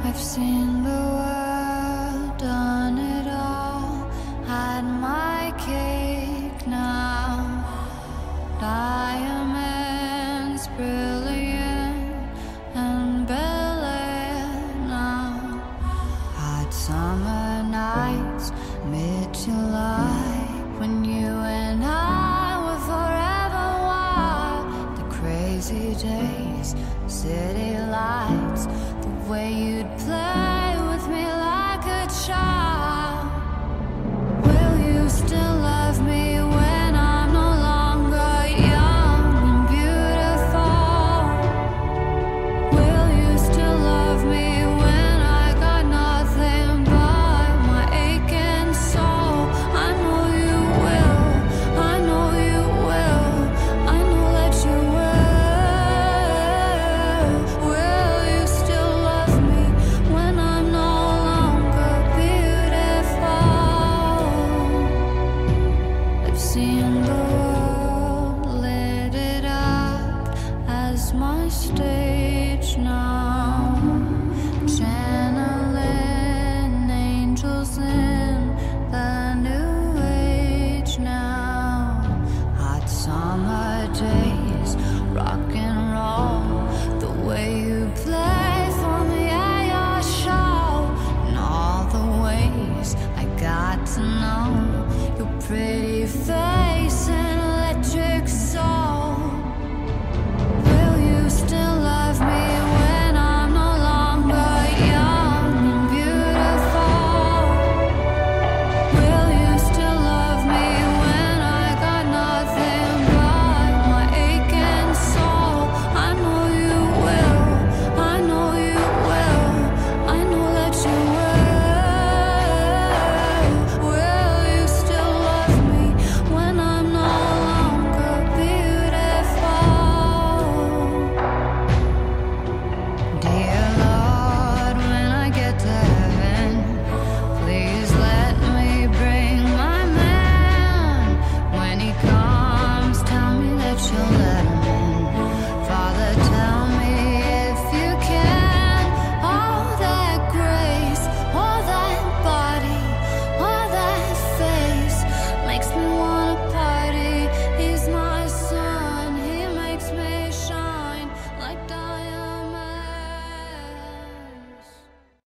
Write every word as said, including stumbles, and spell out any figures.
I've seen the world, done it all, had my cake now. Diamonds brilliant and Bel Air now. Hot summer nights, mid-July, when you and I were forever wild. The crazy days, city lights, the way you'd play